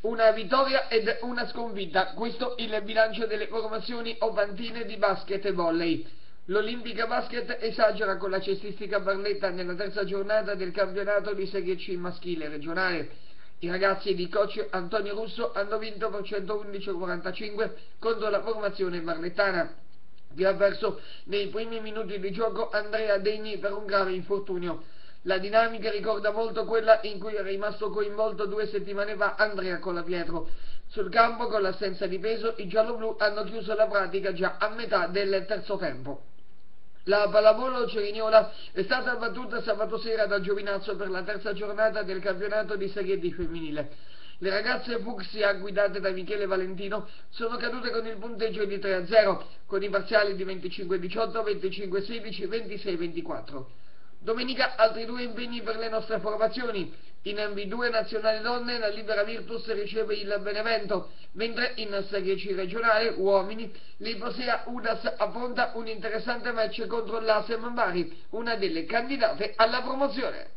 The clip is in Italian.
una vittoria ed una sconfitta. Questo il bilancio delle formazioni ovantine di basket e volley. L'Olimpica Basket esagera con la cestistica Barletta nella terza giornata del campionato di Serie C maschile regionale. I ragazzi di coach Antonio Russo hanno vinto per 111-45 contro la formazione barlettana, che ha perso nei primi minuti di gioco Andrea Degni per un grave infortunio. La dinamica ricorda molto quella in cui è rimasto coinvolto 2 settimane fa Andrea Colapietro. Sul campo, con l'assenza di peso, i gialloblu hanno chiuso la pratica già a metà del terzo tempo. La pallavolo cerignola è stata battuta sabato sera da Giovinazzo per la terza giornata del campionato di Serie D femminile. Le ragazze fucsia, guidate da Michele Valentino, sono cadute con il punteggio di 3-0, con i parziali di 25-18, 25-16, 26-24. Domenica altri 2 impegni per le nostre formazioni. In B2 Nazionale Donne la Libera Virtus riceve il Benevento, mentre in Serie C regionale uomini l'Iposea Udas affronta un interessante match contro l'Asem Bari, una delle candidate alla promozione.